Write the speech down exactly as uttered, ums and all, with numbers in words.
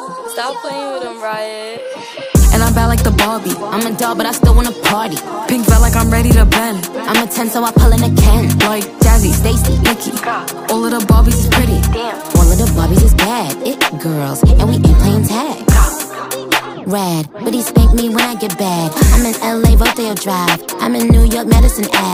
Stop playing with him, Riot. And I'm bad like the Barbie. I'm a doll, but I still wanna party. Pink felt like I'm ready to bend. I'm a ten, so I pull in a Ken. Like Jazzy, Stacy, Nikki. All of the Barbies is pretty. All of the Barbies is bad. It girls, and we ain't playing tag. Rad, but he spank me when I get bad. I'm in L A, Rodeo Drive. I'm in New York, Madison Ave.